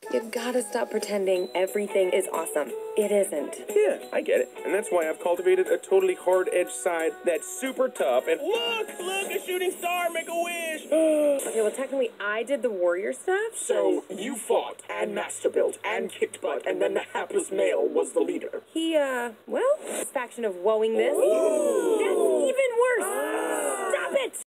You gotta stop pretending everything is awesome. It isn't. Yeah, I get it. And that's why I've cultivated a totally hard-edged side that's super tough and look, a shooting star, make a wish. Okay, well, technically, I did the warrior stuff. So you fought and master built and kicked butt, and then the hapless male was the leader. He, well, his faction of woeing this. That's even worse. Stop it!